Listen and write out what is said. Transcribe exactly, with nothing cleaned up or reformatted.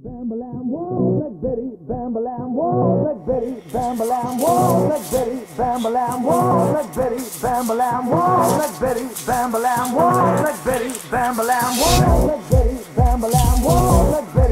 Bam-a-lam, whoa, like Betty, bam-a-lam, whoa, like Betty, bam-a-lam, whoa, like Betty, bam-a-lam, whoa, like Betty, bam-a-lam, whoa, like Betty, bam-a-lam, whoa, like Betty, bam-a-lam, whoa, like Betty, bam-a-lam, whoa, like Betty.